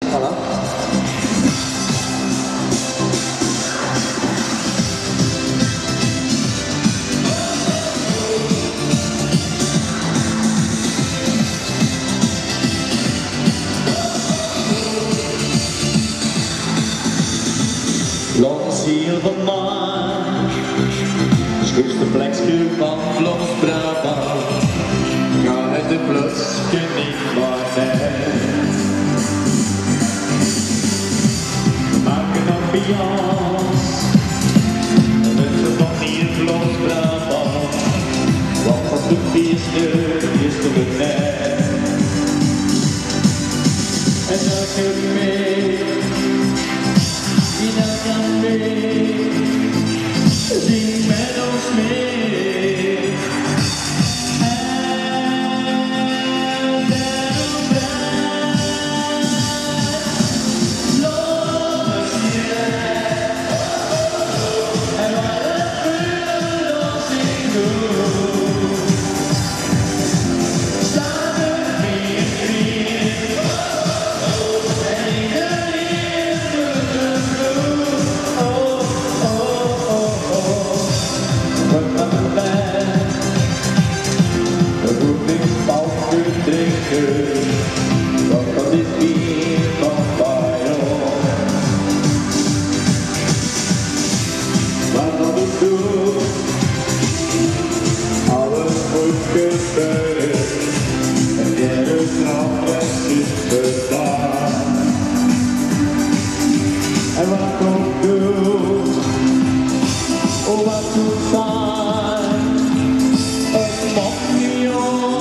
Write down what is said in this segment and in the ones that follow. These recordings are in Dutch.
Voilà. Langs hier van Maag, schoonste plekje van Vlaams-Brabant, ga het de plusje niet maar net. Maak een ambiance, met van hier Vlaams-Brabant, want als de feeste is toch het net. En dan kun je mee. Zing met ons mee. En daarom blijf los hier. En waar het vuur ons in doet, samen meer vrienden. En iedereen doet het goed. Drinken, want dat is bier van Bayern. Maar wat ik doe, alles moet gebeuren. En de strafrecht is gedaan. En wat ik doe, oh wat doet zijn, het mag niet hoor.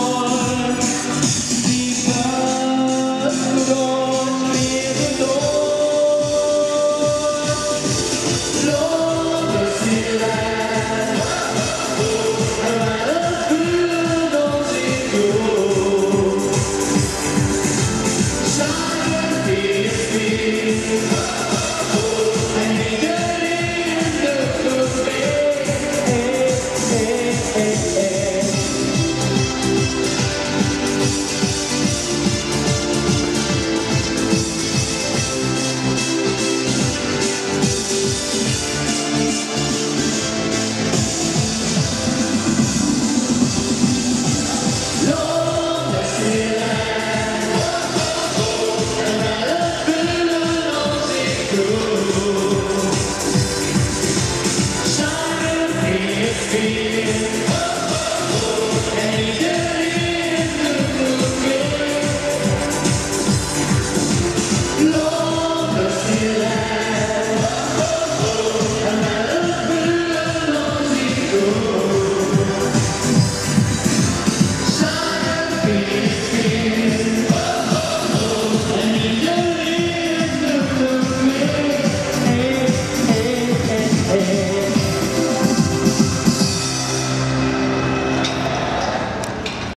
Samen weer.